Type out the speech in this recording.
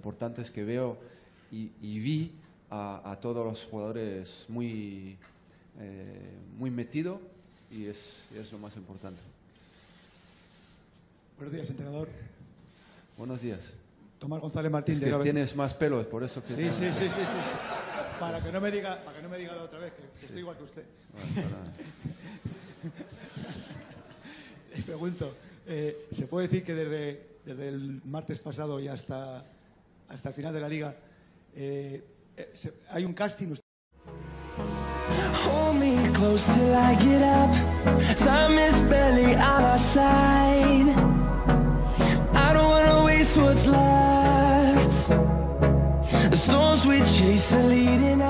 importante es que veo y vi a todos los jugadores muy metidos y es lo más importante. Buenos días, entrenador. Buenos días. Tomás González Martín. Es que tienes más pelo, es por eso que... Sí. Para que no me diga la otra vez, que estoy igual que usted. Bueno, Le pregunto, ¿se puede decir que desde el martes pasado y hasta el final de la liga hay un casting? Hold me close till I get up. Time is barely on our side. I don't wanna waste what's left. The storms we chase are leading